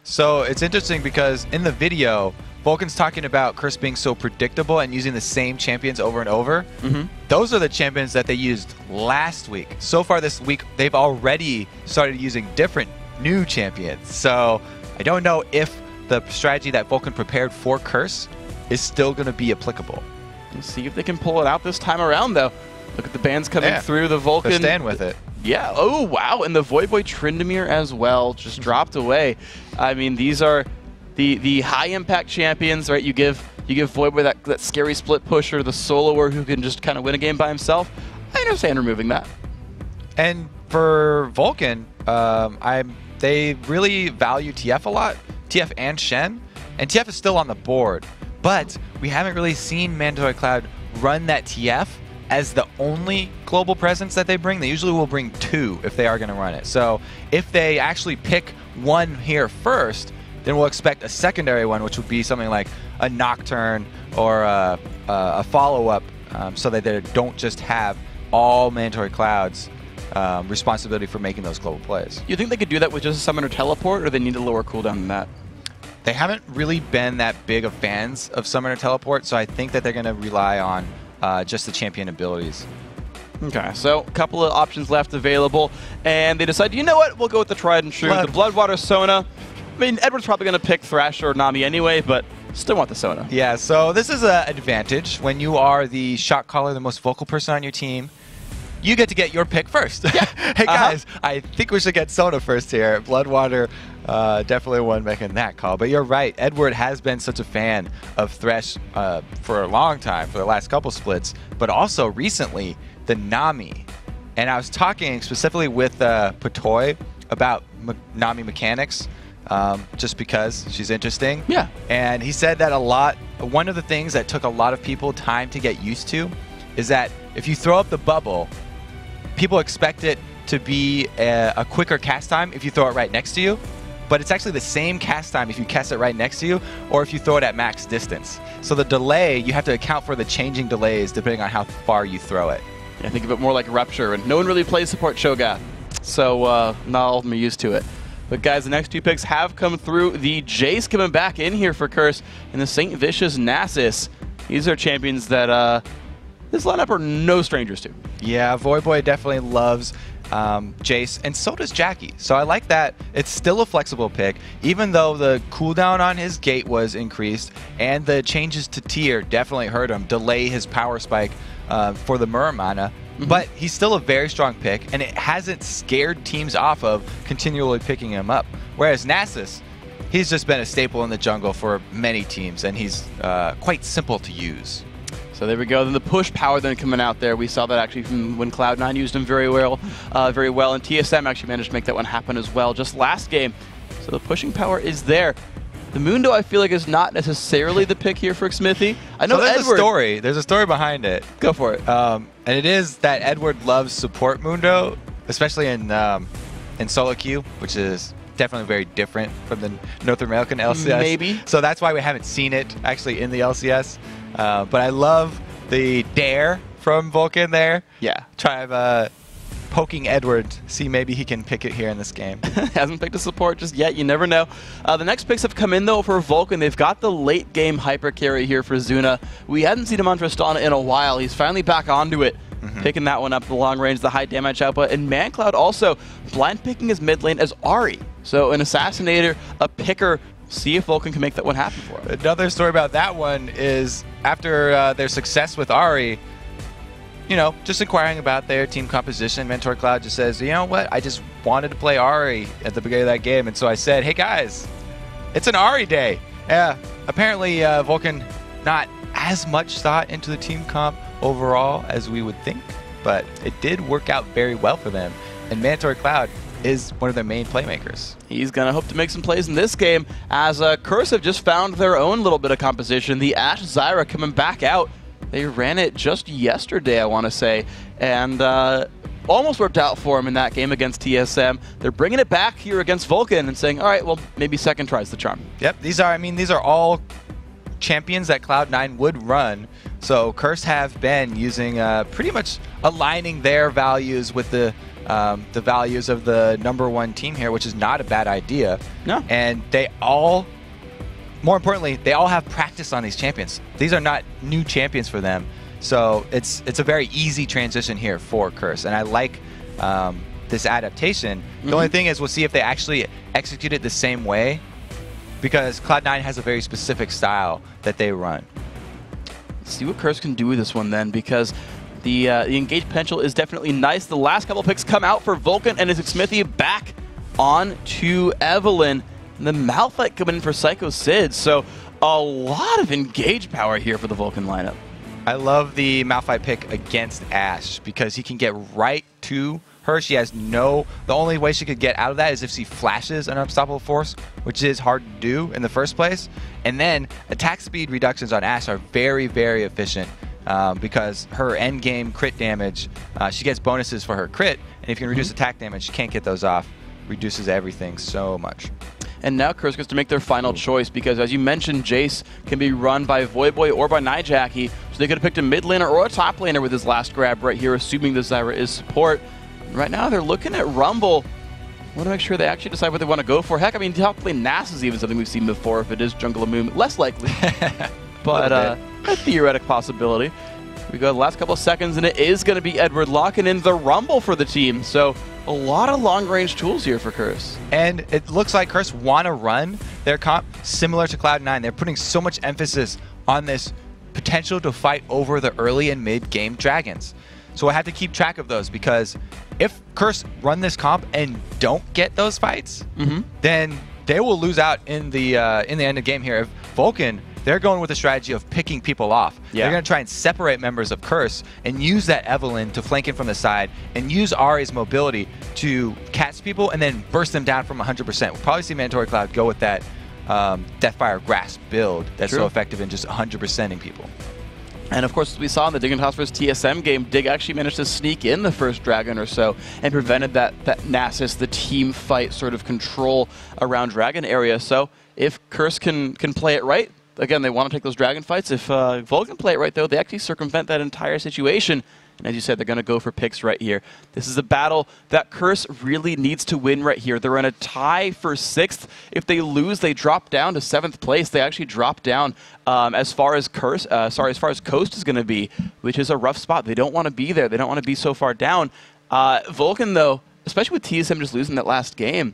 So it's interesting because in the video, Vulcan's talking about Curse being so predictable and using the same champions over and over. Those are the champions that they used last week. So far this week, they've already started using different new champions. So I don't know if the strategy that Vulcan prepared for Curse is still going to be applicable. Let's see if they can pull it out this time around, though. Look at the bands coming through the Vulcan. They're staying with it. Yeah. Oh, wow. And the Voyboy Tryndamere as well just dropped away. I mean, these are the high-impact champions, right? You give Voyboy that scary split pusher, the soloer who can just kind of win a game by himself. I understand removing that. And for Vulcan, they really value TF a lot, TF and Shen. And TF is still on the board. But we haven't really seen Mandatory Cloud run that TF as the only global presence that they bring. They usually will bring 2 if they are going to run it. So if they actually pick one here first, then we'll expect a secondary one, which would be something like a Nocturne or a follow-up, so that they don't just have all Mandatory Cloud's responsibility for making those global plays. You think they could do that with just a Summoner Teleport, or they need a lower cooldown than that? They haven't really been that big of fans of Summoner Teleport, so I think that they're going to rely on just the champion abilities. Okay, so a couple of options left available, and they decide, you know what, we'll go with the tried and true, the Bloodwater Sona. I mean, Edward's probably going to pick Thrasher or Nami anyway, but still want the Sona. Yeah, so this is an advantage. When you are the shot caller, the most vocal person on your team, you get to get your pick first. Yeah. Hey guys, I think we should get Sona first here. Bloodwater, definitely one making that call. But you're right, Edward has been such a fan of Thresh for a long time, for the last couple splits, but also recently the Nami. And I was talking specifically with Patoy about Nami mechanics, just because she's interesting. Yeah. And he said that one of the things that took a lot of people time to get used to is that if you throw up the bubble, people expect it to be a quicker cast time if you throw it right next to you, but it's actually the same cast time if you cast it right next to you or if you throw it at max distance. So the delay, you have to account for the changing delays depending on how far you throw it. Yeah, think of it more like Rupture, and no one really plays support Shogath, so not all of them are used to it. But guys, the next 2 picks have come through. The Jace coming back in here for Curse, and the St. Vicious Nasus. These are champions that this lineup are no strangers to. Yeah, Voyboy definitely loves Jace, and so does Jackie. So I like that it's still a flexible pick, even though the cooldown on his gate was increased, and the changes to tier definitely hurt him, delay his power spike for the Muramana. But he's still a very strong pick, and it hasn't scared teams off of continually picking him up. Whereas Nasus, he's just been a staple in the jungle for many teams, and he's quite simple to use. So there we go. Then the push power then coming out there. We saw that actually from when Cloud9 used him very well, and TSM actually managed to make that one happen as well just last game. So the pushing power is there. The Mundo, I feel like, is not necessarily the pick here for Xmithie. I know there's Edward. a story. There's a story behind it. Go for it. And it is that Edward loves support Mundo, especially in solo queue, which is definitely very different from the North American LCS. Maybe. So that's why we haven't seen it actually in the LCS. But I love the dare from Vulcan there. Yeah. Try poking Edward, see maybe he can pick it here in this game. Hasn't picked a support just yet, you never know. The next picks have come in though for Vulcan. They've got the late game hyper carry here for Zuna. We hadn't seen him on Tristana in a while. He's finally back onto it, picking that one up, the long range, the high damage output. And ManCloud also blind picking his mid lane as Ahri. So an assassinator, a picker. See if Vulcan can make that one happen for him. Another story about that one is after their success with Ahri, you know, just inquiring about their team composition, Mentor Cloud just says, you know what, I just wanted to play Ahri at the beginning of that game, and so I said, hey guys, it's an Ahri day. Yeah, apparently Vulcan not as much thought into the team comp overall as we would think, but it did work out very well for them, and Mentor Cloud is one of their main playmakers. He's going to hope to make some plays in this game as Curse have just found their own little bit of composition. The Ashe Zyra coming back out. They ran it just yesterday, I want to say, and almost worked out for him in that game against TSM. They're bringing it back here against Vulcan and saying, all right, well, maybe second try's the charm. Yep, these are all champions that Cloud9 would run. So Curse have been using pretty much aligning their values with the the values of the #1 team here, which is not a bad idea. No. And they all, more importantly, they all have practice on these champions. These are not new champions for them. So it's a very easy transition here for Curse. And I like this adaptation. The only thing is we'll see if they actually execute it the same way, because Cloud9 has a very specific style that they run. Let's see what Curse can do with this one then, because the engage potential is definitely nice. The last couple picks come out for Vulcan and his Smithy back on to Evelynn. And the Malphite coming in for Psycho Sid. So a lot of engage power here for the Vulcan lineup. I love the Malphite pick against Ashe because he can get right to her. She has the only way she could get out of that is if she flashes an Unstoppable Force, which is hard to do in the first place. And then attack speed reductions on Ashe are very, very efficient because her end game crit damage, she gets bonuses for her crit. And if you can reduce attack damage, she can't get those off. Reduces everything so much. And now Curse gets to make their final choice because, as you mentioned, Jace can be run by Voyboy or by Nijaki. So they could have picked a mid laner or a top laner with his last grab right here, assuming the Zyra is support. Right now they're looking at Rumble. Want to make sure they actually decide what they want to go for. Heck, I mean, top lane Nass is even something we've seen before. If it is Jungle Amoon, less likely, but a theoretic possibility. We go the last couple of seconds, and it is going to be Edward locking in the Rumble for the team. So a lot of long-range tools here for Curse. And it looks like Curse want to run their comp similar to Cloud9. They're putting so much emphasis on this potential to fight over the early and mid-game dragons. So I have to keep track of those, because if Curse run this comp and don't get those fights, then they will lose out in the end of game here. If Vulcan, they're going with a strategy of picking people off. Yeah. They're going to try and separate members of Curse and use that Evelynn to flank in from the side and use Ahri's mobility to catch people and then burst them down from 100%. We'll probably see Mandatory Cloud go with that Deathfire Grasp build that's so effective in just 100%ing people. And of course, as we saw in the Dignitas vs TSM game, Dig actually managed to sneak in the first Dragon or so and prevented that Nasus, the team fight sort of control around Dragon area. So if Curse can play it right, again, they want to take those Dragon fights. If Vulcan play it right, though, they actually circumvent that entire situation. And as you said, they're going to go for picks right here. This is a battle that Curse really needs to win right here. They're in a tie for 6th. If they lose, they drop down to 7th place. They actually drop down as far as Coast is going to be, which is a rough spot. They don't want to be there. They don't want to be so far down. Vulcan, though, especially with TSM just losing that last game.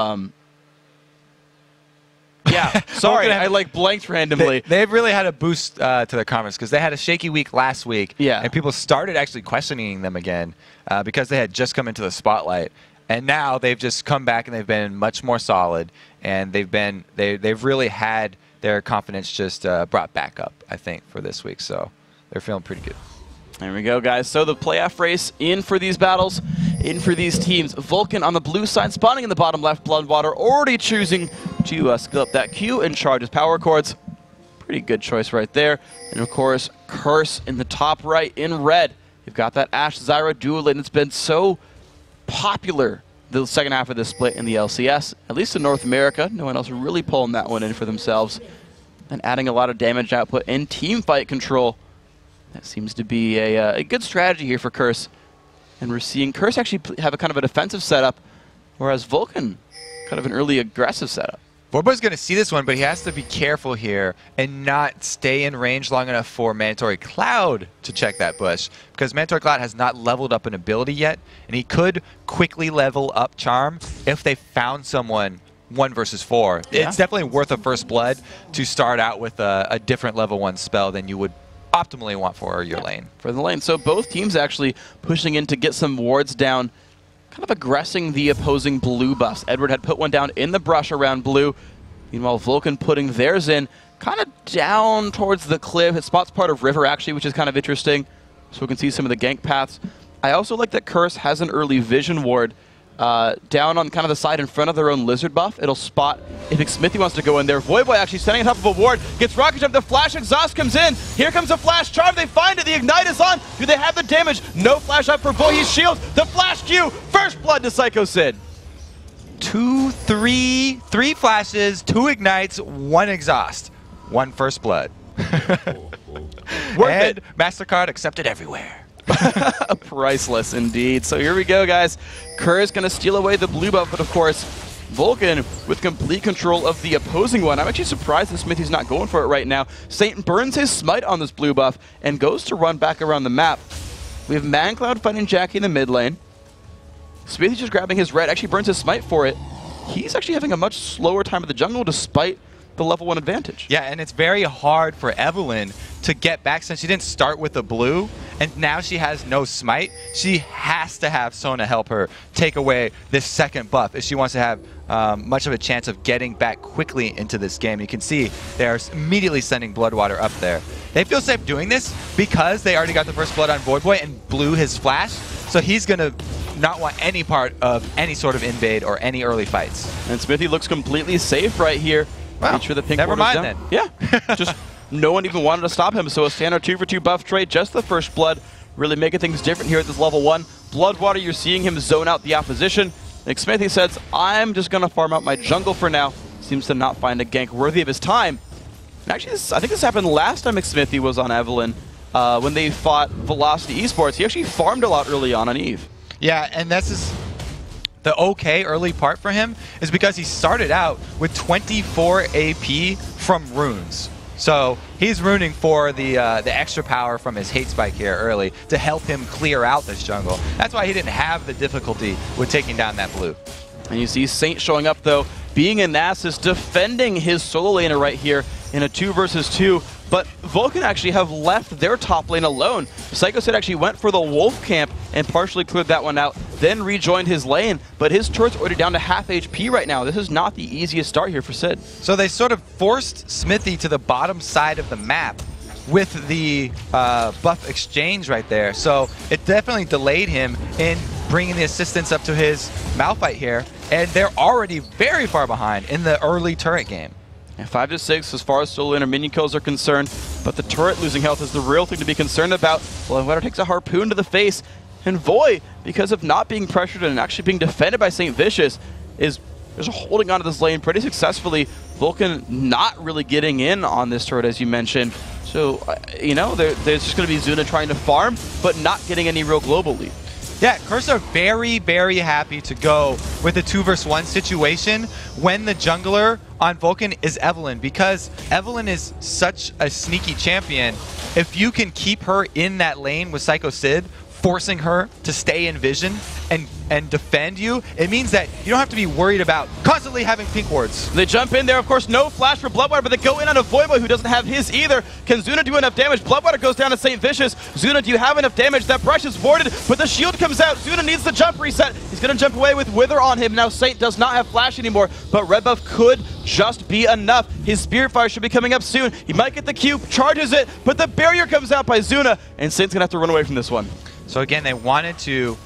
Yeah, sorry, I blanked randomly. They've really had a boost to their confidence because they had a shaky week last week. Yeah. And people started actually questioning them again because they had just come into the spotlight. And now they've just come back and they've been much more solid. And they've really had their confidence just brought back up, I think, for this week. So they're feeling pretty good. There we go, guys. So the playoff race in for these battles, in for these teams. Vulcan on the blue side, spawning in the bottom left. Bloodwater already choosing to skill up that Q and charge his power chords. Pretty good choice right there. And of course, Curse in the top right in red. You've got that Ashe Zyra duel lane that's been so popular the second half of this split in the LCS, at least in North America. No one else really pulling that one in for themselves. And adding a lot of damage output and team fight control. That seems to be a good strategy here for Curse. And we're seeing Curse actually have a kind of a defensive setup, whereas Vulcan kind of an early aggressive setup. Voyboy's going to see this one, but he has to be careful here and not stay in range long enough for Mandatory Cloud to check that bush, because Mandatory Cloud has not leveled up an ability yet, and he could quickly level up Charm if they found someone 1 versus 4. Yeah. It's definitely worth a first blood to start out with a different level 1 spell than you would optimally want for your lane. For the lane. So both teams actually pushing in to get some wards down, kind of aggressing the opposing blue buffs. Edward had put one down in the brush around blue. Meanwhile, Vulcan putting theirs in kind of down towards the cliff. It spots part of river, actually, which is kind of interesting. So we can see some of the gank paths. I also like that Curse has an early vision ward down on kind of the side in front of their own lizard buff. It'll spot if Smithy wants to go in there. Voyboy actually standing on top of a ward, gets rocket jump, the flash exhaust comes in. Here comes a flash charm, they find it, the ignite is on. Do they have the damage? No flash up for Voy, he shields, the flash Q, first blood to Psycho Sid. 3 flashes, 2 ignites, 1 exhaust, 1 first blood. Worth it. MasterCard accepted everywhere. Priceless indeed. So here we go, guys. Kerr is going to steal away the blue buff, but of course, Vulcan with complete control of the opposing one. I'm actually surprised that Smithy's not going for it right now. Saint burns his smite on this blue buff and goes to run back around the map. We have ManCloud fighting Jackie in the mid lane. Smithy's just grabbing his red, actually burns his smite for it. He's actually having a much slower time at the jungle despite the level 1 advantage. Yeah, and it's very hard for Evelynn to get back since she didn't start with the blue, and now she has no smite. She has to have Sona help her take away this second buff if she wants to have much of a chance of getting back quickly into this game. You can see they're immediately sending Bloodwater up there. They feel safe doing this because they already got the first blood on Voyboy and blew his flash, so he's going to not want any part of any sort of invade or any early fights. And Smithy looks completely safe right here. Wow. Made sure the pink Never border's mind down. then. Yeah, just no one even wanted to stop him. So a standard 2-for-2 buff trade, just the first blood, really making things different here at this level 1. Bloodwater, you're seeing him zone out the opposition. Like Smithy says, I'm just going to farm out my jungle for now. Seems to not find a gank worthy of his time. And actually, I think this happened last time Smithy was on Evelynn when they fought Velocity Esports. He actually farmed a lot early on Eve. Yeah, and that's just the okay early part for him is because he started out with 24 AP from runes. So he's runing for the extra power from his hate spike here early to help him clear out this jungle. That's why he didn't have the difficulty with taking down that blue. And you see Saint showing up though, being a Nasus, defending his solo laner right here in a 2 versus 2. But Vulcan actually have left their top lane alone. Psycho Sid actually went for the Wolf camp and partially cleared that one out, then rejoined his lane. But his turret's already down to half HP right now. This is not the easiest start here for Sid. So they sort of forced Smithy to the bottom side of the map with the buff exchange right there. So it definitely delayed him in bringing the assistance up to his Malphite here. And they're already very far behind in the early turret game. And 5 to 6 as far as solo laner minion kills are concerned, but the turret losing health is the real thing to be concerned about. Bloodwater takes a harpoon to the face, and Void, because of not being pressured and actually being defended by St. Vicious, is just holding onto this lane pretty successfully. Vulcan not really getting in on this turret, as you mentioned. So, you know, there's just going to be Zuna trying to farm, but not getting any real global lead. Yeah, Curse are very, very happy to go with a 2 versus 1 situation when the jungler on Vulcan is Evelynn, because Evelynn is such a sneaky champion. If you can keep her in that lane with Psycho Sid, forcing her to stay in vision and defend you, it means that you don't have to be worried about constantly having pink wards. They jump in there, of course, no flash for Bloodwater, but they go in on a Voyboy who doesn't have his either. Can Zuna do enough damage? Bloodwater goes down to St. Vicious. Zuna, do you have enough damage? That brush is warded, but the shield comes out. Zuna needs the jump reset. He's going to jump away with Wither on him. Now Saint does not have flash anymore, but red buff could just be enough. His Spirit Fire should be coming up soon. He might get the Q, charges it, but the barrier comes out by Zuna, and Saint's going to have to run away from this one. So again, they wanted to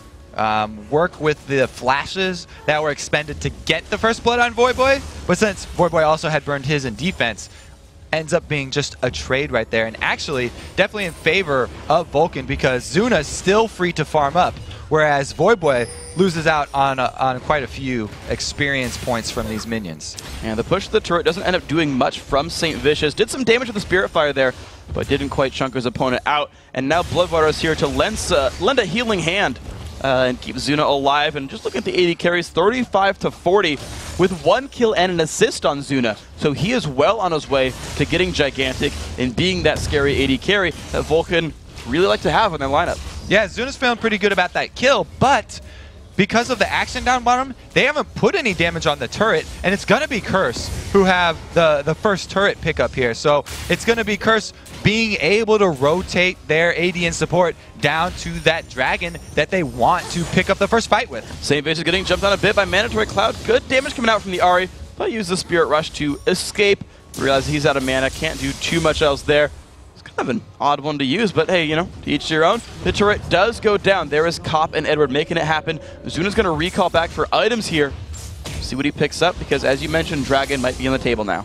work with the flashes that were expended to get the first blood on Voyboy, but since Voyboy also had burned his in defense, ends up being just a trade right there, and actually definitely in favor of Vulcan because Zuna's still free to farm up, whereas Voyboy loses out on quite a few experience points from these minions. And the push to the turret doesn't end up doing much from St. Vicious. Did some damage with the Spirit Fire there, but didn't quite chunk his opponent out. And now Bloodwater is here to lend a healing hand and keep Zuna alive. And just look at the AD carries, 35 to 40 with 1 kill and an assist on Zuna. So he is well on his way to getting gigantic and being that scary AD carry that Vulcan really like to have in their lineup. Yeah, Zuna's feeling pretty good about that kill, but because of the action down bottom, they haven't put any damage on the turret, and it's going to be Curse who have the first turret pickup here. So it's going to be Curse being able to rotate their AD and support down to that dragon that they want to pick up the first fight with. St. Vicious getting jumped on a bit by Mandatory Cloud. Good damage coming out from the Ahri, but use the Spirit Rush to escape. Realize he's out of mana, can't do too much else there. Kind of an odd one to use, but hey, you know, to each their own. The turret does go down. There is Cop and Edward making it happen. Zuna's going to recall back for items here. See what he picks up, because as you mentioned, Dragon might be on the table now.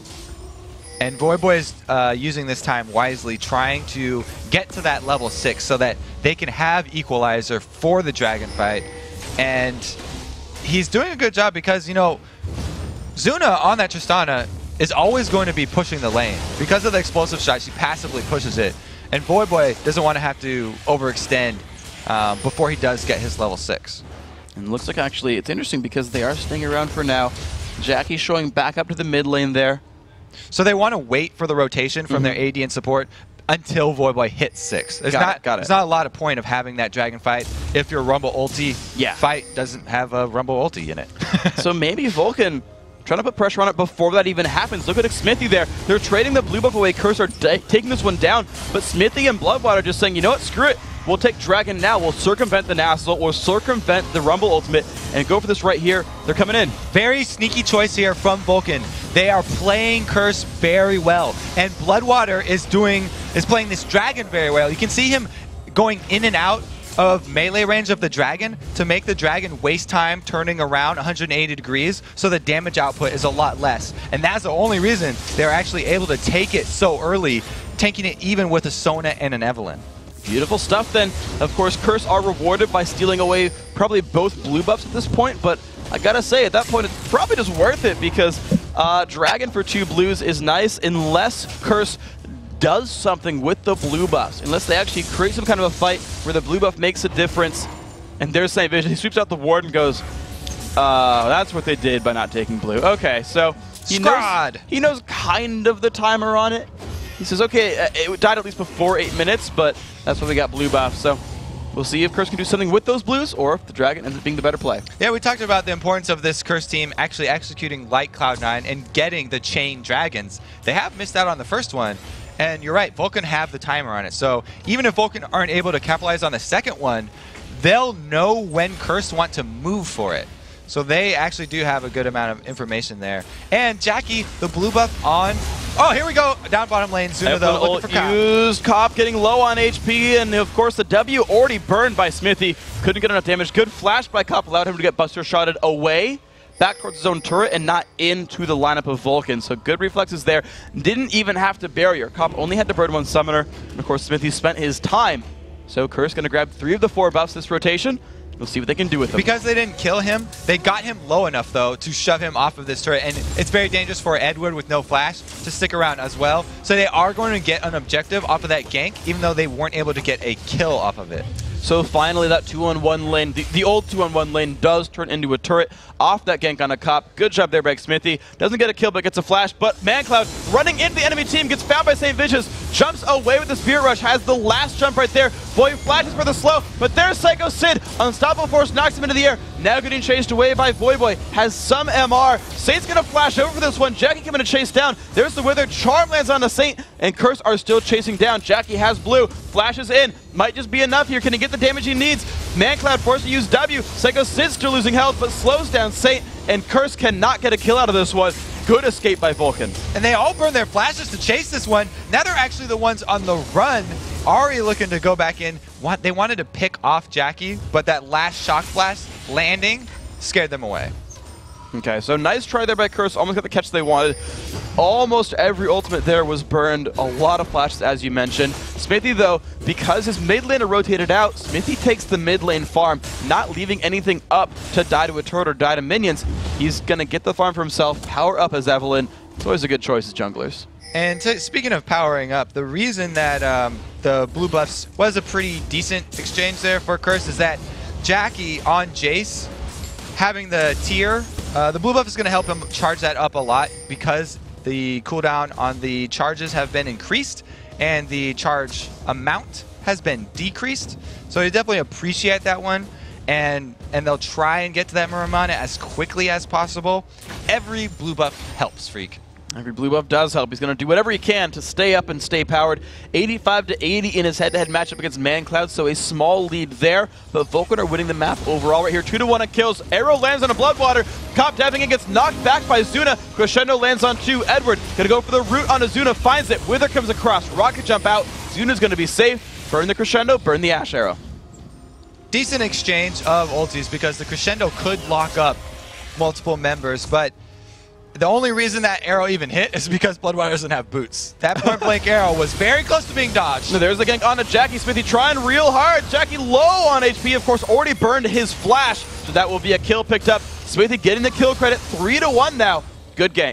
And Voyboy is using this time wisely, trying to get to that level 6 so that they can have Equalizer for the Dragon fight. And he's doing a good job because, you know, Zuna on that Tristana is always going to be pushing the lane. Because of the explosive shot, she passively pushes it. And Voyboy doesn't want to have to overextend before he does get his level 6. And looks like actually it's interesting because they are staying around for now. Jackie showing back up to the mid lane there. So they want to wait for the rotation from their AD and support until Voyboy hits 6. There's not a lot of point of having that dragon fight if your Rumble ulti fight doesn't have a Rumble ulti in it. So maybe Vulcan trying to put pressure on it before that even happens. Look at Smithy there. They're trading the blue buff away. Curse are taking this one down, but Smithy and Bloodwater just saying, you know what, screw it. We'll take Dragon now. We'll circumvent the Nassau. We'll circumvent the Rumble ultimate and go for this right here. They're coming in. Very sneaky choice here from Vulcan. They are playing Curse very well, and Bloodwater is playing this Dragon very well. You can see him going in and out of melee range of the Dragon to make the Dragon waste time turning around 180 degrees, so the damage output is a lot less. And that's the only reason they're actually able to take it so early, tanking it even with a Sona and an Evelynn. Beautiful stuff then. Of course, Curse are rewarded by stealing away probably both blue buffs at this point, but I gotta say, at that point, it's probably just worth it because Dragon for 2 blues is nice unless Curse does something with the blue buffs, unless they actually create some kind of a fight where the blue buff makes a difference. And there's St. Vision. He sweeps out the ward and goes, that's what they did by not taking blue. Okay, so he knows kind of the timer on it. He says, okay, it died at least before 8 minutes, but that's why we got blue buff. So we'll see if Curse can do something with those blues or if the Dragon ends up being the better play. Yeah, we talked about the importance of this Curse team actually executing like Cloud9 and getting the chain dragons. They have missed out on the first one. And you're right, Vulcan have the timer on it. So even if Vulcan aren't able to capitalize on the second one, they'll know when Curse want to move for it. So they actually do have a good amount of information there. And Jackie, the blue buff on. Oh, here we go. Down bottom lane. Zuna, though, looking for Cop. Used Cop getting low on HP. And, of course, the W already burned by Smithy. Couldn't get enough damage. Good flash by Cop. Allowed him to get Buster shotted away, back towards his own turret and not into the lineup of Vulcan. So good reflexes there. Didn't even have to barrier. Cop only had to burn one summoner. And of course, Smithy spent his time. So Curse going to grab 3 of the 4 buffs this rotation. We'll see what they can do with them. Because they didn't kill him, they got him low enough, though, to shove him off of this turret. And it's very dangerous for Edward with no flash to stick around as well. So they are going to get an objective off of that gank, even though they weren't able to get a kill off of it. So finally, that 2-on-1 lane, the old 2-on-1 lane does turn into a turret off that gank on a Cop. Good job there by Smithy. Doesn't get a kill, but gets a flash. But ManCloud running into the enemy team, gets found by St. Vicious, jumps away with the Spirit Rush, has the last jump right there. Boy flashes for the slow, but there's Psycho Sid. Unstoppable Force knocks him into the air. Now getting chased away by Voyboy. Has some MR. Saint's going to flash over for this one. Jackie coming to chase down. There's the Wither. Charm lands on the Saint, and Curse are still chasing down. Jackie has blue. Flashes in. Might just be enough here. Can he get the damage he needs? ManCloud forced to use W. Psycho Sid's still losing health, but slows down Saint, and Curse cannot get a kill out of this one. Good escape by Vulcan. And they all burn their flashes to chase this one. Now they're actually the ones on the run. Ari looking to go back in. They wanted to pick off Jackie, but that last shock blast landing scared them away. Okay, so nice try there by Curse. Almost got the catch they wanted. Almost every ultimate there was burned. A lot of flashes, as you mentioned. Smithy, though, because his mid laner rotated out, Smithy takes the mid lane farm, not leaving anything up to die to a turret or die to minions. He's going to get the farm for himself, power up as Evelynn. It's always a good choice as junglers. And speaking of powering up, the reason that the blue buffs was a pretty decent exchange there for Curse is that Jackie on Jace, having the tier, the blue buff is going to help him charge that up a lot because the cooldown on the charges have been increased and the charge amount has been decreased. So you definitely appreciate that one. And they'll try and get to that Muramana as quickly as possible. Every blue buff helps, Freak. Every blue buff does help. He's going to do whatever he can to stay up and stay powered. 85-80 in his head-to-head matchup against ManCloud, so a small lead there. But Vulcan are winning the map overall right here. 2-1 on kills. Arrow lands on a Bloodwater. Cop diving in, gets knocked back by Zuna. Crescendo lands on 2. Edward going to go for the root on a Zuna, finds it. Wither comes across. Rocket jump out. Zuna's going to be safe. Burn the Crescendo, burn the Ash Arrow. Decent exchange of ultis because the Crescendo could lock up multiple members, but the only reason that arrow even hit is because Bloodwater doesn't have boots. That point blank arrow was very close to being dodged. Now there's the gank on to Jackie. Smithy trying real hard. Jackie low on HP, of course, already burned his flash, so that will be a kill picked up. Smithy getting the kill credit. 3-1 now. Good gank.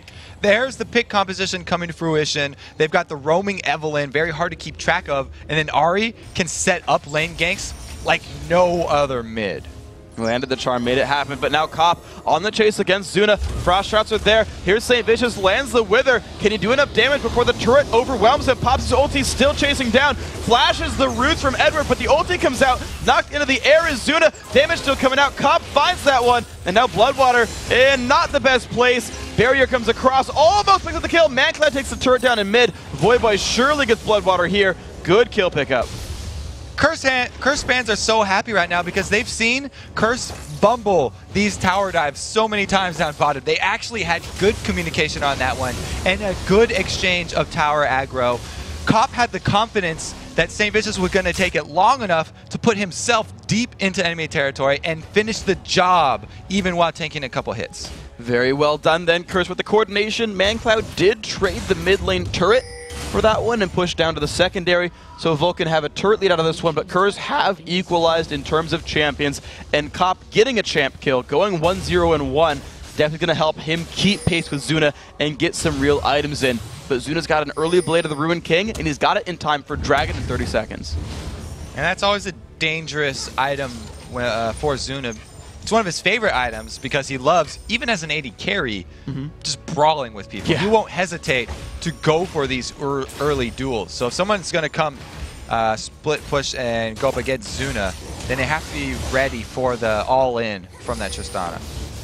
there's the pick composition coming to fruition. They've got the roaming Evelynn, very hard to keep track of, and then Ahri can set up lane ganks like no other mid. Landed the charm, made it happen, but now Cop on the chase against Zuna. Frost shots are there. Here's St. Vicious, lands the Wither. Can he do enough damage before the turret overwhelms him? Pops his ulti, still chasing down. Flashes the roots from Edward, but the ulti comes out. Knocked into the air is Zuna. Damage still coming out. Cop finds that one, and now Bloodwater in not the best place. Barrier comes across, almost picks up the kill. Mancloud takes the turret down in mid. Voyboy surely gets Bloodwater here. Good kill pickup. Curse fans are so happy right now because they've seen Curse bumble these tower dives so many times down bottom. They actually had good communication on that one and a good exchange of tower aggro. Cop had the confidence that St. Vicious was going to take it long enough to put himself deep into enemy territory and finish the job even while taking a couple hits. Very well done then, Curse with the coordination. Mancloud did trade the mid lane turret for that one and push down to the secondary. So Vulcan have a turret lead out of this one, but Curse have equalized in terms of champions, and Cop getting a champ kill, going 1-0-1, definitely going to help him keep pace with Zuna and get some real items in. But Zuna's got an early Blade of the Ruined King, and he's got it in time for Dragon in 30 seconds. And that's always a dangerous item for Zuna. It's one of his favorite items because he loves, even as an AD carry, just brawling with people. Yeah. He won't hesitate to go for these early duels. So if someone's going to come split push and go up against Zuna, then they have to be ready for the all-in from that Tristana.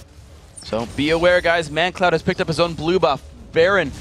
So be aware, guys. Mancloud has picked up his own blue buff. Baron's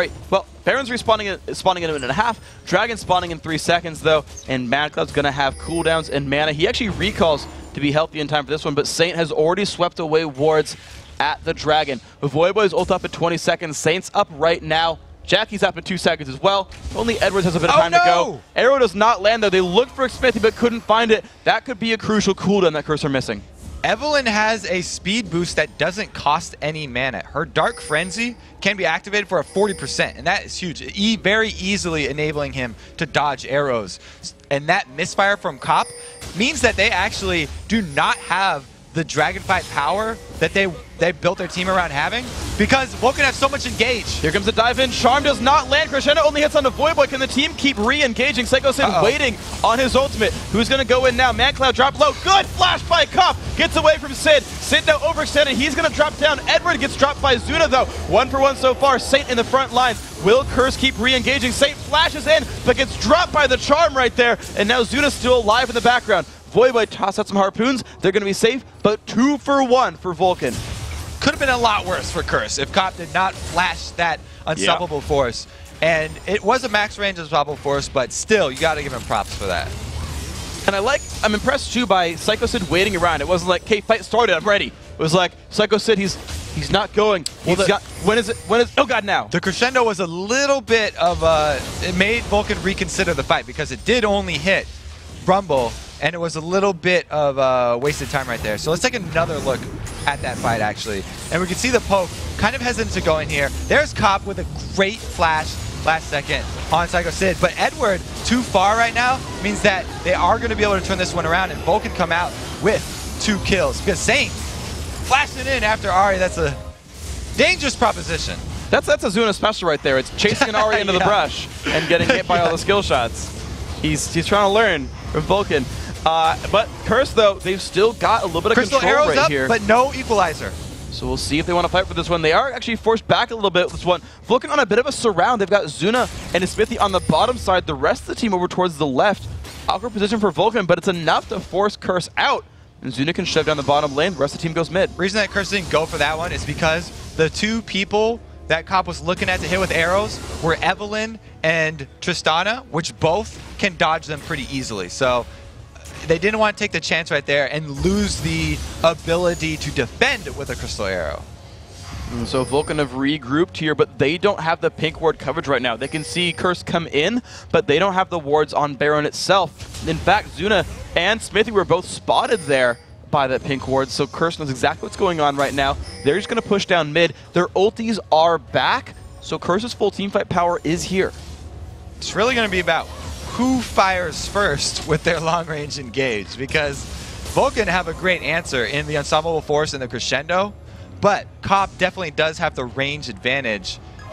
spawning in a minute and a half. Dragon spawning in 3 seconds, though. And Mancloud's going to have cooldowns and mana. He actually recalls to be healthy in time for this one, but Saint has already swept away wards at the Dragon. Voyboy's ult up at 20 seconds. Saint's up right now. Jackie's up in 2 seconds as well. Only Edwards has a bit of time to go. Arrow does not land, though. They looked for Xmithie but couldn't find it. That could be a crucial cooldown that Curse are missing. Evelynn has a speed boost that doesn't cost any mana. Her Dark Frenzy can be activated for a 40%, and that is huge. Very easily enabling him to dodge arrows. And that misfire from Cop means that they actually do not have the Dragonfight power that they built their team around having, because Vulcan has so much engage. Here comes the dive in. Charm does not land. Crescendo only hits onto Voyboy. Can the team keep re-engaging? Psycho Sid waiting on his ultimate. Who's going to go in now? Mancloud drop low. Good flash by Cop. Gets away from Sid. Sid now overextended. He's going to drop down. Edward gets dropped by Zuna, though. 1-for-1 so far. Saint in the front lines. Will Curse keep re-engaging? Saint flashes in, but gets dropped by the Charm right there. And now Zuna's still alive in the background. Voyboy toss out some harpoons. They're going to be safe, but 2-for-1 for Vulcan. Could have been a lot worse for Curse if Cop did not flash that Unstoppable Force. And it was a max range Unstoppable Force, but still, you got to give him props for that. And I'm impressed too by Psycho Sid waiting around. It wasn't like, okay, fight started, I'm ready. It was like, Psycho Sid, he's not going. When is it? Oh god, now. The crescendo was a little bit of it made Vulcan reconsider the fight because it did only hit Rumble, and it was a little bit of wasted time right there. So let's take another look at that fight, actually. And we can see the poke kind of hesitant to go in here. There's Cop with a great flash last second on Psycho Sid. But Edward, too far right now, means that they are going to be able to turn this one around, and Vulcan come out with 2 kills. Because Saint flashing in after Ahri, that's a dangerous proposition. That's a Zuna special right there. It's chasing an Ahri into the brush and getting hit by all the skill shots. He's trying to learn from Vulcan. But Curse, though, they've still got a little bit of Crystal control arrows right up, here. But no equalizer. So we'll see if they want to fight for this one. They are actually forced back a little bit with this one. Vulcan on a bit of a surround. They've got Zuna and Xmithie on the bottom side. The rest of the team over towards the left. Awkward position for Vulcan, but it's enough to force Curse out. And Zuna can shove down the bottom lane. The rest of the team goes mid. The reason that Curse didn't go for that one is because the 2 people that Cop was looking at to hit with arrows were Evelynn and Tristana, which both can dodge them pretty easily. So they didn't want to take the chance right there and lose the ability to defend with a Crystal Arrow. And so Vulcan have regrouped here, but they don't have the pink ward coverage right now. They can see Curse come in, but they don't have the wards on Baron itself. In fact, Zuna and Xmithie were both spotted there by that pink ward, so Curse knows exactly what's going on right now. They're just going to push down mid. Their ultis are back, so Curse's full teamfight power is here. It's really going to be about who fires first with their long-range engage, because Vulcan have a great answer in the Unstoppable Force and the Crescendo, but Cop definitely does have the range advantage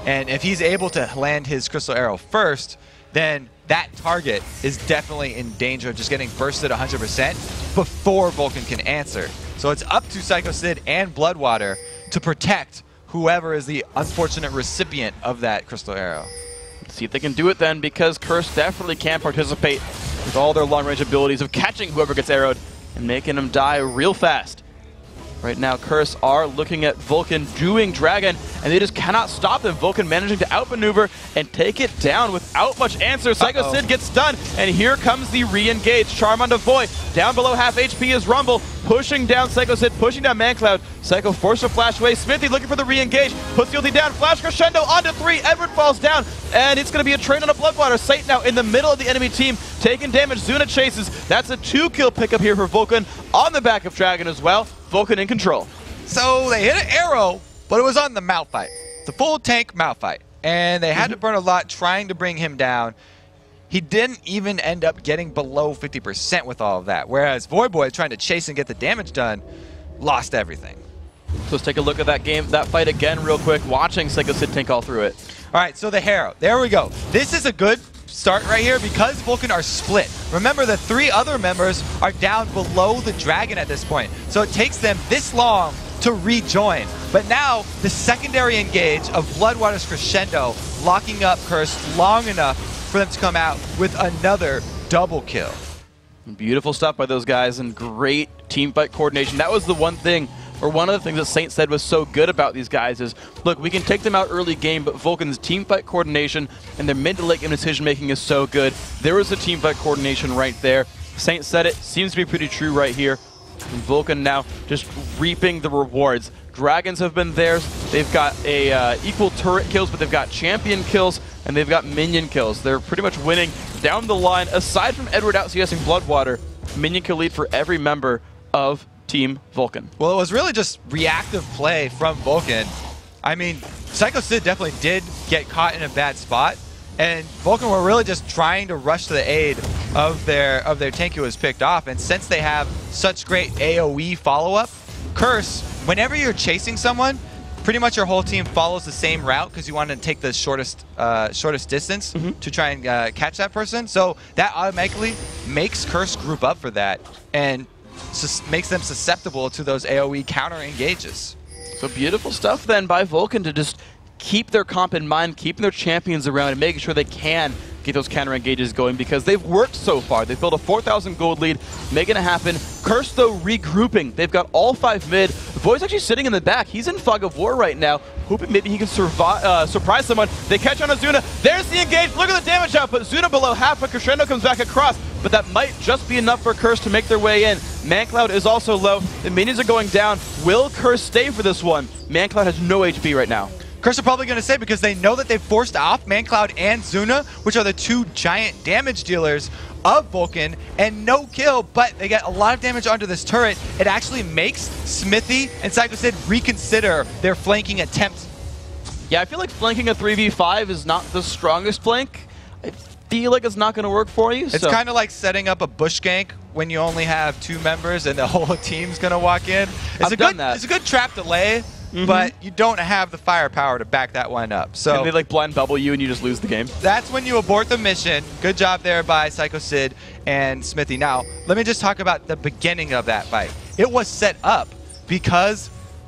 And if he's able to land his Crystal Arrow first, then that target is definitely in danger of just getting bursted 100% before Vulcan can answer. So it's up to Psycho Sid and Bloodwater to protect whoever is the unfortunate recipient of that Crystal Arrow. Let's see if they can do it then, because Curse definitely can participate with all their long-range abilities of catching whoever gets arrowed and making them die real fast. Right now, Curse are looking at Vulcan doing Dragon, and they just cannot stop them. Vulcan managing to outmaneuver and take it down without much answer. Psycho Sid gets stunned, and here comes the re-engage. Charm onto Void. Down below half HP is Rumble, pushing down Psycho Sid, pushing down Mancloud. Psycho forced to flash away. Smithy looking for the re-engage, puts the ulti down. Flash Crescendo onto 3. Edward falls down, and it's going to be a train on a Bloodwater. Satan now in the middle of the enemy team, taking damage. Zuna chases. That's a 2-kill pickup here for Vulcan on the back of Dragon as well. Vulcan in control. So they hit an arrow, but it was on the Malphite. It's a full tank Malphite. And they had to burn a lot trying to bring him down. He didn't even end up getting below 50% with all of that. Whereas Voyboy, trying to chase and get the damage done, lost everything. So let's take a look at that fight again real quick, watching Psycho Sid tank all through it. All right, so the Harrow. There we go. This is a good start right here because Vulcan are split. Remember, the 3 other members are down below the Dragon at this point. So it takes them this long to rejoin. But now the secondary engage of Bloodwater's Crescendo locking up Curse long enough for them to come out with another double kill. Beautiful stuff by those guys and great team fight coordination. That was the one thing, or one of the things that Saint said was so good about these guys is, look, we can take them out early game, but Vulcan's team fight coordination and their mid to late game decision making is so good. There was the team fight coordination right there. Saint said it, seems to be pretty true right here. And Vulcan now just reaping the rewards. Dragons have been theirs. They've got a equal turret kills, but they've got champion kills, and they've got minion kills. They're pretty much winning down the line. Aside from Edward out CSing Bloodwater, minion kill lead for every member of Team Vulcan. Well, it was really just reactive play from Vulcan. I mean, Psycho Sid definitely did get caught in a bad spot, and Vulcan were really just trying to rush to the aid of their tank who was picked off. And since they have such great AoE follow-up, Curse, whenever you're chasing someone, pretty much your whole team follows the same route because you want to take the shortest distance to try and catch that person. So that automatically makes Curse group up for that and makes them susceptible to those AoE counter engages. So beautiful stuff then by Vulcan to just keep their comp in mind, keeping their champions around and making sure they can get those counter engages going because they've worked so far. They've built a 4,000 gold lead, making it happen. Curse, though, regrouping. They've got all 5 mid. Void's actually sitting in the back. He's in Fog of War right now, hoping maybe he can surprise someone. They catch on to Zuna. There's the engage. Look at the damage output. Zuna below half, but Crescendo comes back across. But that might just be enough for Curse to make their way in. Mancloud is also low. The minions are going down. Will Curse stay for this one? Mancloud has no HP right now. Curse are probably going to say because they know that they've forced off Mancloud and Zuna, which are the 2 giant damage dealers of Vulcan, and no kill, but they get a lot of damage onto this turret. It actually makes Smithy and Psycho Sid reconsider their flanking attempt. Yeah, I feel like flanking a 3v5 is not the strongest flank. I feel like it's not going to work for you. It's kind of like setting up a bush gank when you only have 2 members and the whole team's going to walk in. It's a good trap delay. But you don't have the firepower to back that one up. So and they like blind bubble you and you just lose the game. That's when you abort the mission. Good job there by Psycho Sid and Smithy. Now, let me just talk about the beginning of that fight. It was set up because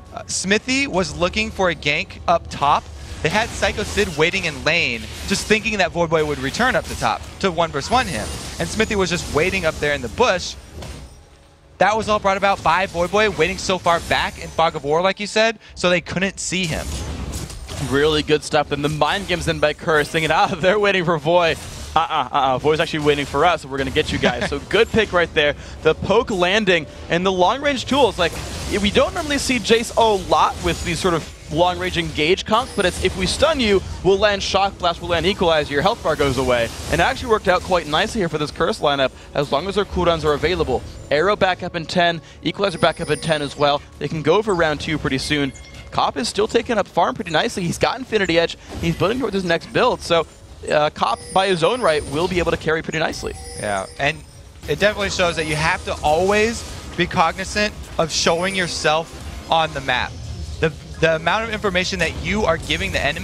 Smithy was looking for a gank up top. They had Psycho Sid waiting in lane, just thinking that Voidboy would return up the top to 1v1 him. And Smithy was just waiting up there in the bush. That was all brought about by Voidboy waiting so far back in Fog of War, like you said, so they couldn't see him. Really good stuff. And the mind games then by Curse, thinking, they're waiting for Void. Void's actually waiting for us, so we're going to get you guys. So good pick right there. The poke landing and the long-range tools. Like, we don't normally see Jace a lot with these sort of long-range engage comps, but it's if we stun you, we'll land Shock Blast, we'll land Equalize, your health bar goes away. And it actually worked out quite nicely here for this Curse lineup, as long as their cooldowns are available. Arrow back up in 10, Equalizer back up in 10 as well. They can go for round 2 pretty soon. Cop is still taking up farm pretty nicely. He's got Infinity Edge. He's building towards his next build, so Cop, by his own right, will be able to carry pretty nicely. Yeah, and it definitely shows that you have to always be cognizant of showing yourself on the map. The amount of information that you are giving the enemy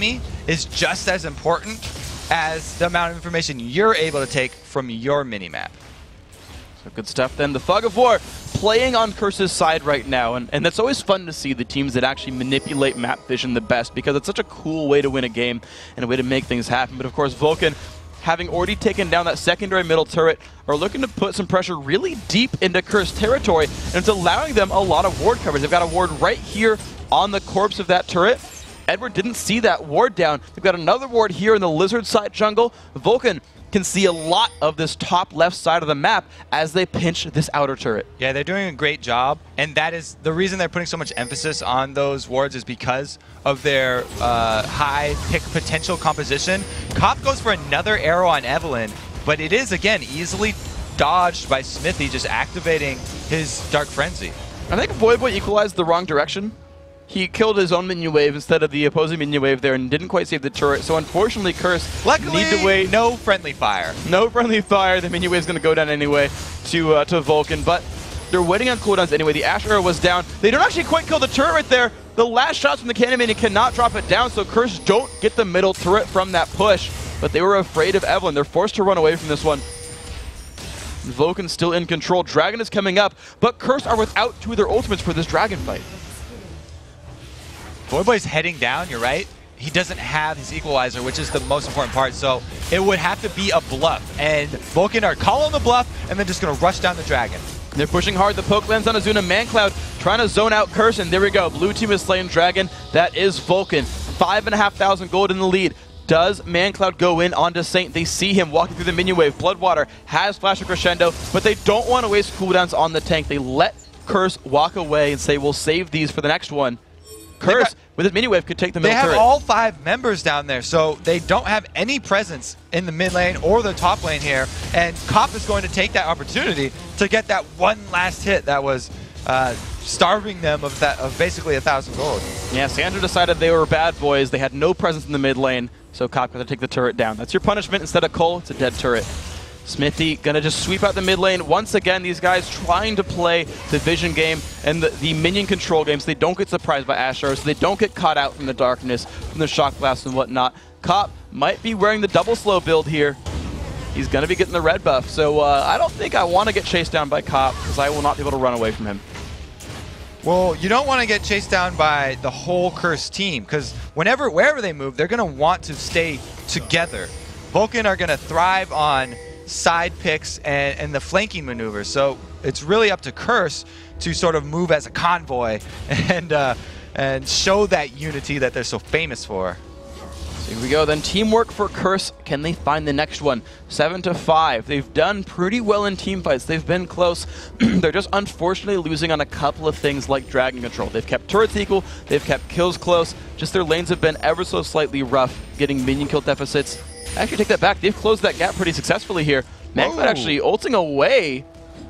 is just as important as the amount of information you're able to take from your minimap. So good stuff then. The Fog of War playing on Curse's side right now, and that's always fun to see the teams that actually manipulate map vision the best, because it's such a cool way to win a game and a way to make things happen. But of course, Vulcan, having already taken down that secondary middle turret, are looking to put some pressure really deep into Curse territory, and it's allowing them a lot of ward coverage. They've got a ward right here on the corpse of that turret. Edward didn't see that ward down. They've got another ward here in the lizard side jungle. Vulcan can see a lot of this top left side of the map as they pinch this outer turret. Yeah, they're doing a great job, and that is the reason they're putting so much emphasis on those wards, is because of their high pick potential composition. Cop goes for another arrow on Evelynn, but it is, again, easily dodged by Smithy, just activating his Dark Frenzy. I think Voyboy equalized the wrong direction. He killed his own minion wave instead of the opposing minion wave there and didn't quite save the turret. So unfortunately, Curse Luckily, need to wait. No friendly fire. No friendly fire. The minion wave's going to go down anyway to Vulcan, but they're waiting on cooldowns anyway. The Ash arrow was down. They don't actually quite kill the turret right there. The last shots from the cannon minion cannot drop it down, so Curse don't get the middle turret from that push. But they were afraid of Evelynn. They're forced to run away from this one. Vulcan still in control. Dragon is coming up, but Curse are without two of their ultimates for this Dragon fight. Voyboy's heading down, you're right. He doesn't have his equalizer, which is the most important part, so it would have to be a bluff. And Vulcan are calling the bluff and then just going to rush down the Dragon. They're pushing hard. The poke lands on Azuna. Mancloud trying to zone out Curse, and there we go. Blue team is slaying Dragon. That is Vulcan. 5,500 gold in the lead. Does Mancloud go in onto Saint? They see him walking through the minion wave. Bloodwater has Flash of Crescendo, but they don't want to waste cooldowns on the tank. They let Curse walk away and say, we'll save these for the next one. Curse, with his mini-wave, could take the middle turret. They have all 5 members down there, so they don't have any presence in the mid lane or the top lane here. And Cop is going to take that opportunity to get that one last hit that was starving them of basically 1,000 gold. Yeah, Sandra decided they were bad boys. They had no presence in the mid lane, so Cop got to take the turret down. That's your punishment. Instead of Cole, it's a dead turret. Smithy gonna just sweep out the mid lane. Once again, these guys trying to play the vision game and the minion control game so they don't get surprised by Ash arrows, so they don't get caught out from the darkness, from the shock blast and whatnot. Cop might be wearing the double slow build here. He's gonna be getting the red buff, so I don't think I want to get chased down by Cop, because I will not be able to run away from him. Well, you don't want to get chased down by the whole Curse team, because wherever they move, they're gonna want to stay together. Vulcan are gonna thrive on side picks and the flanking maneuvers, so it's really up to Curse to sort of move as a convoy and show that unity that they're so famous for. So here we go then. Teamwork for Curse. Can they find the next one? 7-5. They've done pretty well in team fights. They've been close. They're just unfortunately losing on a couple of things like Dragon Control. They've kept turrets equal. They've kept kills close. Just their lanes have been ever so slightly rough, getting minion kill deficits. Actually, take that back. They've closed that gap pretty successfully here. Mancloud actually ulting away.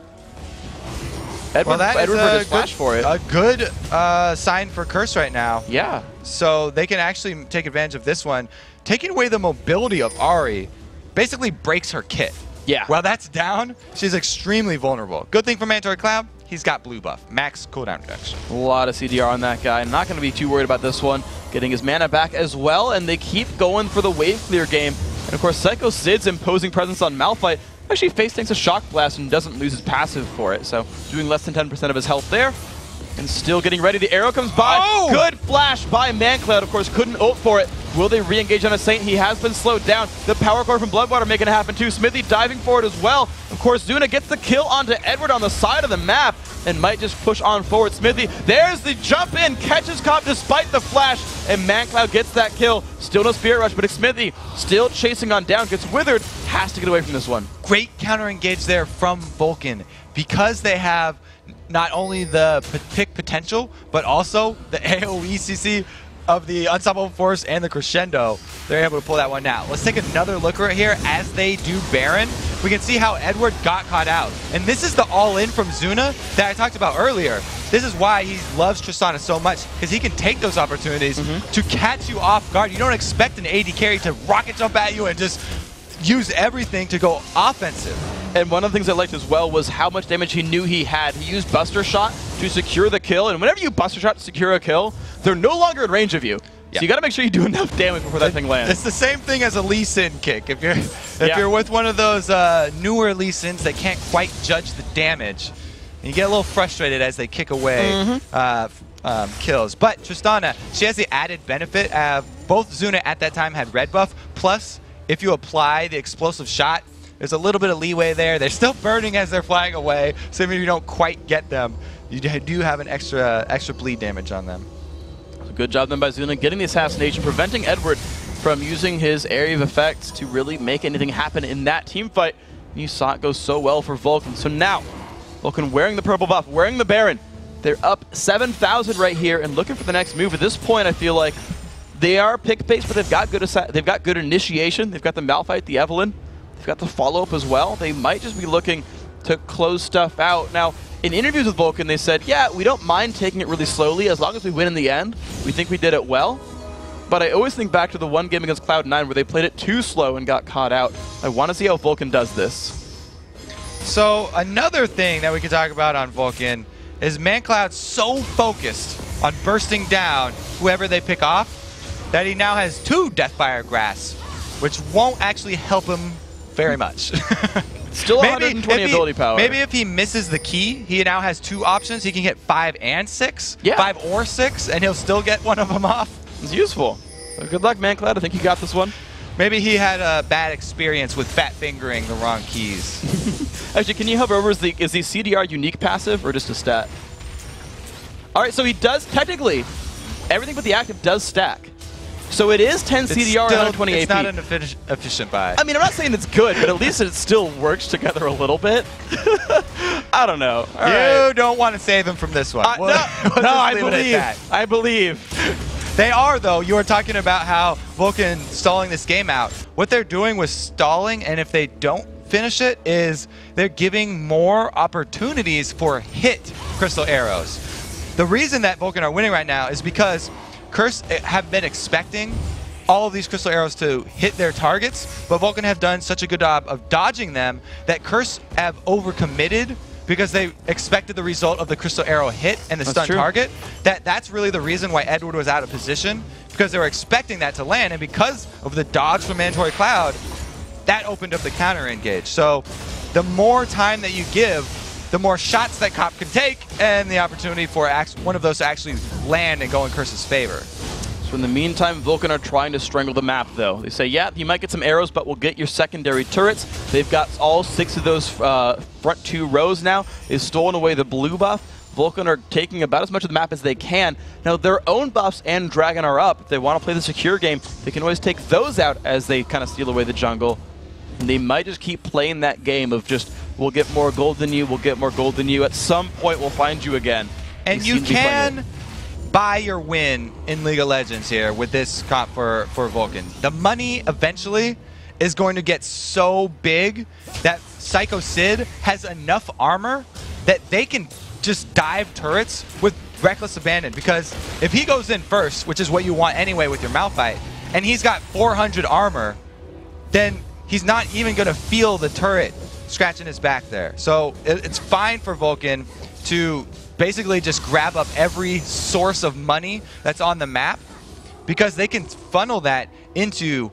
Edward just flashed for it. A good sign for Curse right now. Yeah. So they can actually take advantage of this one. Taking away the mobility of Ahri basically breaks her kit. Yeah. While that's down, she's extremely vulnerable. Good thing for Mantor Cloud, he's got blue buff. Max cooldown reduction. A lot of CDR on that guy. Not going to be too worried about this one. Getting his mana back as well, and they keep going for the wave clear game. And of course, Psycho Sid's imposing presence on Malphite actually face tanks a Shock Blast and doesn't lose his passive for it. So doing less than 10% of his health there. And still getting ready. The arrow comes by. Oh! Good flash by Mancloud. Of course, couldn't ult for it. Will they re-engage on a Saint? He has been slowed down. The power core from Bloodwater making it happen too. Smithy diving for it as well. Of course, Zuna gets the kill onto Edward on the side of the map and might just push on forward. Smithy, there's the jump in, catches Cop despite the flash, and Mancloud gets that kill. Still no Spirit Rush, but it's Smithy still chasing on down, gets withered, has to get away from this one. Great counter engage there from Vulcan, because they have not only the pick potential, but also the AoE CC of the Unstoppable Force and the Crescendo. They're able to pull that one out. Let's take another look right here as they do Baron. We can see how Edward got caught out. And this is the all-in from Zuna that I talked about earlier. This is why he loves Tristana so much, because he can take those opportunities to catch you off guard. You don't expect an AD carry to rocket jump at you and just use everything to go offensive. And one of the things I liked as well was how much damage he knew he had. He used Buster Shot to secure the kill, and whenever you Buster Shot to secure a kill, they're no longer in range of you. So you got to make sure you do enough damage before that thing lands. It's the same thing as a Lee Sin kick. If you're with one of those newer Lee Sins that can't quite judge the damage, you get a little frustrated as they kick away kills. But Tristana, she has the added benefit of both Zuna at that time had red buff, plus if you apply the explosive shot, there's a little bit of leeway there. They're still burning as they're flying away, so even if you don't quite get them, you do have an extra bleed damage on them. Good job then by Zuna getting the assassination, preventing Edward from using his area of effects to really make anything happen in that team fight. You saw it go so well for Vulcan. So now, Vulcan wearing the purple buff, wearing the Baron. They're up 7,000 right here and looking for the next move. At this point, I feel like they are pick-based, but they've got good initiation. They've got the Malphite, the Evelynn. They've got the follow-up as well. They might just be looking to close stuff out. Now, in interviews with Vulcan, they said, yeah, we don't mind taking it really slowly as long as we win in the end. We think we did it well. But I always think back to the one game against Cloud9 where they played it too slow and got caught out. I want to see how Vulcan does this. So another thing that we can talk about on Vulcan is ManCloud's so focused on bursting down whoever they pick off that he now has 2 Deathfire Grasp, which won't actually help him very much. Still 120 ability power. Maybe if he misses the key, he now has 2 options. He can get 5 and 6, yeah. 5 or 6, and he'll still get one of them off. It's useful. So good luck, ManCloud. I think you got this one. Maybe he had a bad experience with fat fingering the wrong keys. Actually, can you hover over, is the CDR unique passive or just a stat? All right, so he does, technically, everything but the active does stack. So it is 10 CDR and 120 AP. It's not an efficient buy. I mean, I'm not saying it's good, but at least it still works together a little bit. I don't know. You don't want to save him from this one. No, I believe. They are, though. You were talking about how Vulcan stalling this game out. What they're doing with stalling, and if they don't finish it, is they're giving more opportunities for hit crystal arrows. The reason that Vulcan are winning right now is because Curse have been expecting all of these crystal arrows to hit their targets, but Vulcan have done such a good job of dodging them that Curse have overcommitted because they expected the result of the crystal arrow hit and the stun target. That's really the reason why Edward was out of position, because they were expecting that to land, and because of the dodge from Mandatory Cloud, that opened up the counter engage. So the more time that you give, the more shots that Cop can take, and the opportunity for one of those to actually land and go in Curse's favor. So in the meantime, Vulcan are trying to strangle the map, though. They say, yeah, you might get some arrows, but we'll get your secondary turrets. They've got all 6 of those front 2 rows now. They've stolen away the blue buff. Vulcan are taking about as much of the map as they can. Now, their own buffs and Dragon are up. If they want to play the secure game, they can always take those out as they kind of steal away the jungle. And they might just keep playing that game of just, we'll get more gold than you, we'll get more gold than you. At some point, we'll find you again. And you can buy your win in League of Legends here with this comp for Vulcan. The money eventually is going to get so big that Psycho Sid has enough armor that they can just dive turrets with reckless abandon. Because if he goes in first, which is what you want anyway with your Malphite, and he's got 400 armor, then he's not even going to feel the turret scratching his back there. So it's fine for Vulcan to basically just grab up every source of money that's on the map, because they can funnel that into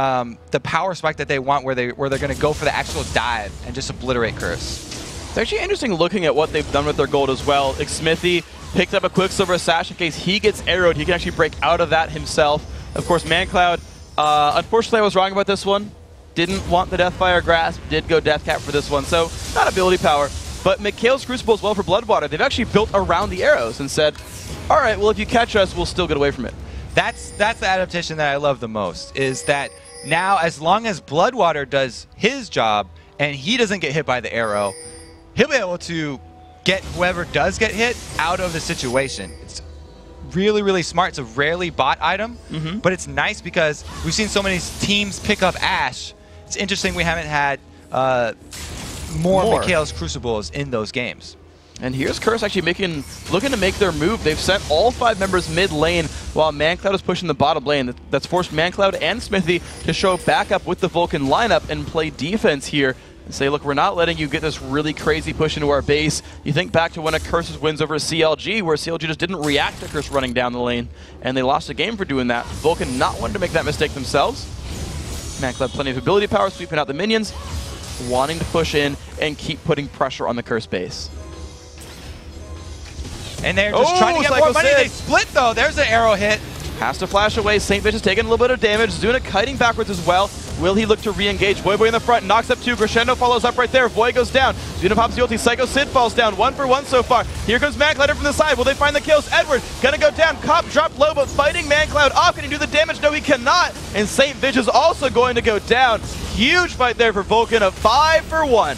the power spike that they want, where they're going to go for the actual dive and just obliterate Curse. It's actually interesting looking at what they've done with their gold as well. Xmithie picked up a Quicksilver Sash in case he gets arrowed. He can actually break out of that himself. Of course, ManCloud, unfortunately I was wrong about this one. Didn't want the Deathfire Grasp, did go Deathcap for this one, so not ability power. But Mikhail's Crucible as well for Bloodwater. They've actually built around the arrows and said, all right, well, if you catch us, we'll still get away from it. That's the adaptation that I love the most, is that now as long as Bloodwater does his job and he doesn't get hit by the arrow, he'll be able to get whoever does get hit out of the situation. It's really, really smart. It's a rarely bought item, but it's nice because we've seen so many teams pick up Ashe. It's interesting we haven't had more Mikhail's Crucibles in those games. And here's Curse actually looking to make their move. They've sent all 5 members mid lane while ManCloud is pushing the bottom lane. That's forced ManCloud and Xmithie to show back up with the Vulcan lineup and play defense here. say, look, we're not letting you get this really crazy push into our base. You think back to when a Curse wins over CLG, where CLG just didn't react to Curse running down the lane, and they lost a game for doing that. Vulcan not wanting to make that mistake themselves. ManCloud plenty of ability power, sweeping out the minions, wanting to push in and keep putting pressure on the Curse base. And they're just trying to get more money. They split, though. There's an arrow hit. Has to flash away. St. Vicious taking a little bit of damage. Zuna kiting backwards as well. Will he look to re-engage? Voyboy in the front, knocks up 2. Crescendo follows up right there. Voy goes down. Zuna pops the ulti. Psycho Sid falls down. 1 for 1 so far. Here comes ManCloud from the side. Will they find the kills? Edward gonna go down. Cop dropped low, but fighting ManCloud off. Can he do the damage? No, he cannot. And St. Vicious also going to go down. Huge fight there for Vulcan. A 5 for 1.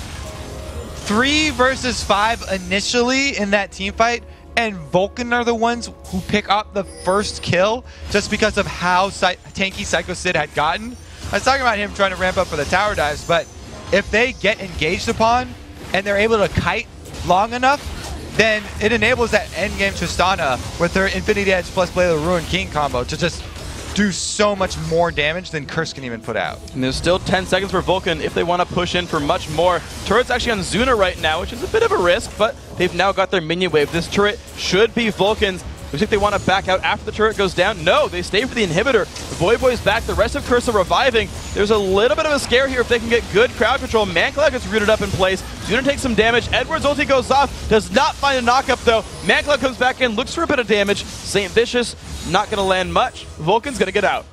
3 versus 5 initially in that team fight. And Vulcan are the ones who pick up the first kill just because of how tanky Psycho Sid had gotten. I was talking about him trying to ramp up for the tower dives, but if they get engaged upon and they're able to kite long enough, then it enables that endgame Tristana with her Infinity Edge plus Blade of the Ruined King combo to just do so much more damage than Curse can even put out. And there's still 10 seconds for Vulcan if they want to push in for much more. Turret's actually on Zuna right now, which is a bit of a risk, but they've now got their minion wave. This turret should be Vulcan's. Looks like they want to back out after the turret goes down. No, they stay for the inhibitor. Voyboy's back. The rest of Curse are reviving. There's a little bit of a scare here if they can get good crowd control. ManCloud gets rooted up in place. Zuna takes some damage. Edward's ulti goes off. Does not find a knock-up, though. ManCloud comes back in, looks for a bit of damage. St. Vicious not going to land much. Vulcan's going to get out.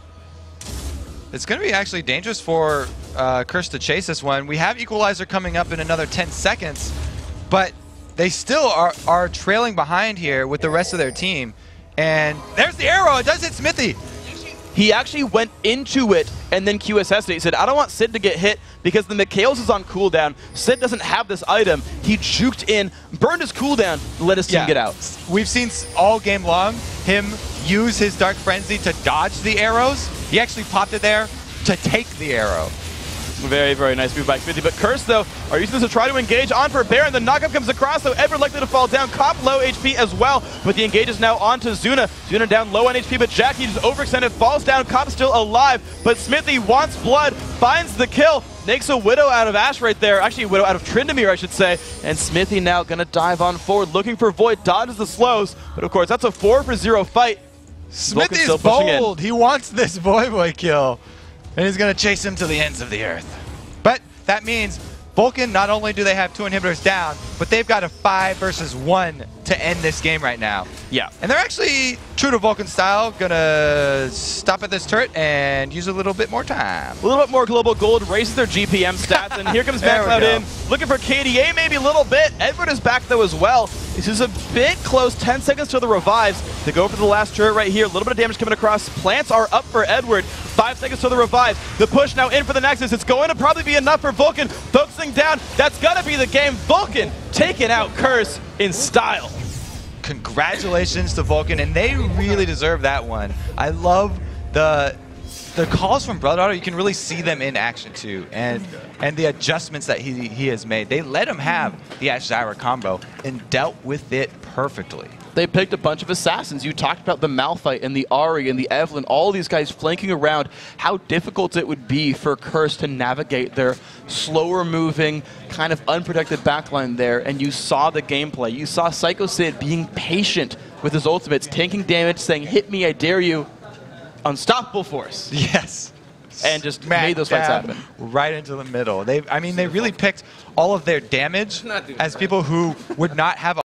It's going to be actually dangerous for Curse to chase this one. We have Equalizer coming up in another 10 seconds, but they still are trailing behind here with the rest of their team. And there's the arrow. It does hit Smithy. He actually went into it and then QSS'd it. He said, I don't want Sid to get hit because the Mikhails is on cooldown. Sid doesn't have this item. He juked in, burned his cooldown, and let his team get out. We've seen all game long him use his Dark Frenzy to dodge the arrows. He actually popped it there to take the arrow. Very, very nice move by Smithy. But Curse, though, are using this to try to engage on for Baron. The knockup comes across, so Edward likely to fall down. Cop low HP as well, but the engage is now onto Zuna. Zuna down low on HP, but Jackie just overextended, falls down. Cop still alive, but Smithy wants blood, finds the kill, makes a Widow out of Ashe right there. Actually, a Widow out of Tryndamere, I should say. And Smithy now going to dive on forward, looking for Void, dodges the slows. But of course, that's a 4 for 0 fight. Smithy's bold. He wants this Voyboy kill. And he's going to chase him to the ends of the earth. But that means Vulcan, not only do they have 2 inhibitors down, but they've got a 5 versus 1 to end this game right now. Yeah. And they're actually, true to Vulcan style, going to stop at this turret and use a little bit more time. A little bit more global gold, raises their GPM stats, and here comes ManCloud in. Looking for KDA maybe a little bit. Edward is back, though, as well. This is a bit close, 10 seconds till the revives. They go for the last turret right here. A little bit of damage coming across. Plants are up for Edward. 5 seconds till the revive. The push now in for the Nexus. It's going to probably be enough for Vulcan. Focusing down. That's going to be the game. Vulcan taking out Curse in style. Congratulations to Vulcan, and they really deserve that one. I love the calls from Brother. You can really see them in action too, and the adjustments that he has made. They let him have the Ashe Zyra combo and dealt with it perfectly. They picked a bunch of assassins. You talked about the Malphite and the Ahri and the Evelynn, all these guys flanking around, how difficult it would be for Curse to navigate their slower moving, kind of unprotected backline there, and you saw the gameplay. You saw Psycho Sid being patient with his ultimates, tanking damage, saying, hit me, I dare you. Unstoppable force. Yes. And just made those fights happen. Right into the middle. They really picked all of their damage as people who would not have a